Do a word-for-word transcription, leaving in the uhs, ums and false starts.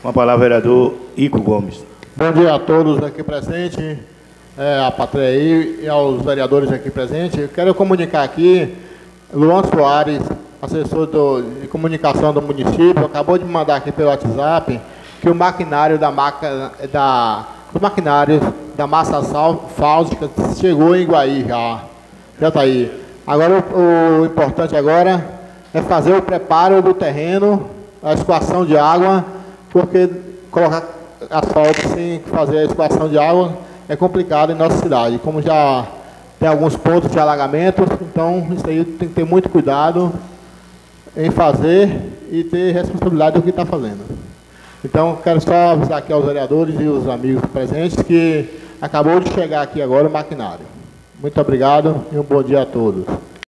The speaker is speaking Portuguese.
Com a palavra, vereador Ico Gomes. Bom dia a todos aqui presentes, é, a plateia aí e aos vereadores aqui presentes. Eu quero comunicar aqui, Luan Soares, assessor do, de comunicação do município, acabou de me mandar aqui pelo WhatsApp que o maquinário da máquina, da, os maquinários da massa fáustica chegou em Iguaí já. Já está aí. Agora o, o importante agora é fazer o preparo do terreno, a escoação de água, porque colocar asfalto sem fazer a escoação de água é complicado em nossa cidade. Como já tem alguns pontos de alagamento, então isso aí tem que ter muito cuidado em fazer e ter responsabilidade do que está fazendo. Então, quero só avisar aqui aos vereadores e os amigos presentes que acabou de chegar aqui agora o maquinário. Muito obrigado e um bom dia a todos.